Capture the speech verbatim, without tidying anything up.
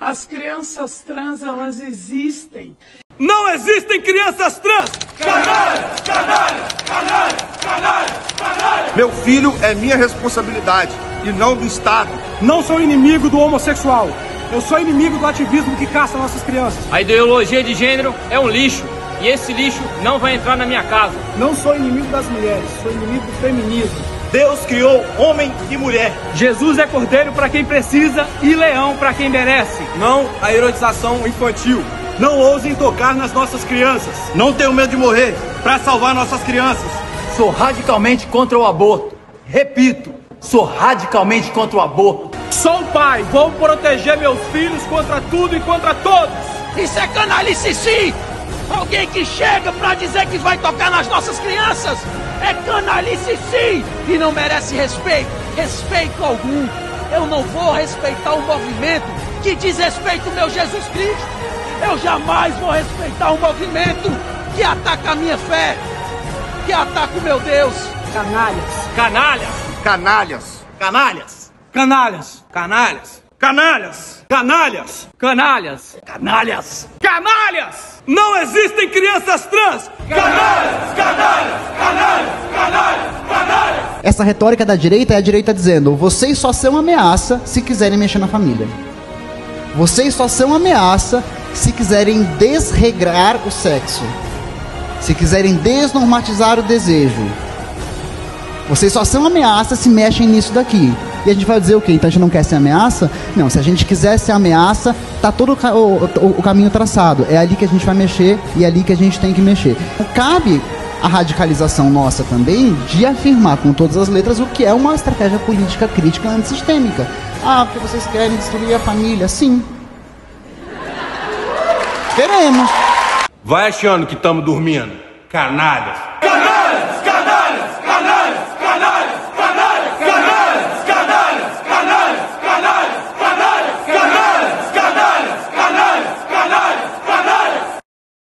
As crianças trans, elas existem. Não existem crianças trans! Canalhas! Canalhas! Canalhas! Canalhas! Canalhas! Meu filho é minha responsabilidade e não do Estado. Não sou inimigo do homossexual. Eu sou inimigo do ativismo que caça nossas crianças. A ideologia de gênero é um lixo. E esse lixo não vai entrar na minha casa. Não sou inimigo das mulheres, sou inimigo do feminismo. Deus criou homem e mulher. Jesus é cordeiro para quem precisa e leão para quem merece. Não a erotização infantil. Não ousem tocar nas nossas crianças. Não tenho medo de morrer para salvar nossas crianças. Sou radicalmente contra o aborto. Repito, sou radicalmente contra o aborto. Sou pai, vou proteger meus filhos contra tudo e contra todos. Isso é canalice sim! Alguém que chega pra dizer que vai tocar nas nossas crianças é canalice sim! E não merece respeito, respeito algum. Eu não vou respeitar um movimento que diz respeito ao meu Jesus Cristo. Eu jamais vou respeitar um movimento que ataca a minha fé, que ataca o meu Deus. Canalhas. Canalhas. Canalhas. Canalhas. Canalhas. Canalhas. Canalhas. Canalhas. Canalhas. Canalhas. Canalhas. Não existem crianças trans. Canalhas! Canalhas! Canalhas! Canalhas! Canalhas! Essa retórica da direita é a direita dizendo: vocês só são ameaça se quiserem mexer na família. Vocês só são ameaça se quiserem desregrar o sexo. Se quiserem desnormatizar o desejo. Vocês só são ameaça se mexem nisso daqui. E a gente vai dizer o quê? Então a gente não quer ser ameaça? Não, se a gente quiser ser ameaça, tá todo o, o, o caminho traçado. É ali que a gente vai mexer e é ali que a gente tem que mexer. Cabe a radicalização nossa também de afirmar com todas as letras o que é uma estratégia política crítica antissistêmica. Ah, porque vocês querem destruir a família? Sim. Queremos. Vai achando que estamos dormindo. Canalhas.